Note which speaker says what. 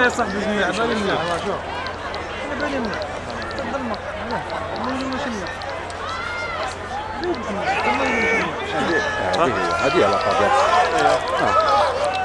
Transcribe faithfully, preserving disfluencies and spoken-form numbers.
Speaker 1: يا صاحبي جميع بالي مليح شوف انا بالي مليح تظلم علاه ماشي مليح
Speaker 2: هذه هذه علاقه